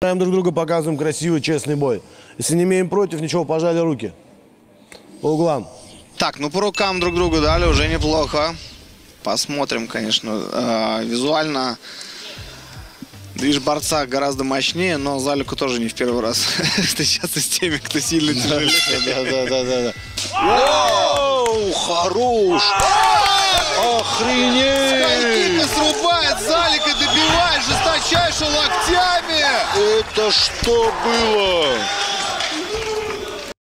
Уважаем друг друга, показываем красивый, честный бой. Если не имеем против, ничего, пожали руки. По углам. Так, ну по рукам друг другу дали, уже неплохо. Посмотрим, конечно. Визуально движ борца гораздо мощнее, но Залику тоже не в первый раз встречаться с теми, кто сильно тяжелее. Оу, хорош! Охренеть! Скольки срубает Залик и добивает жесточайше локтями! Это что было?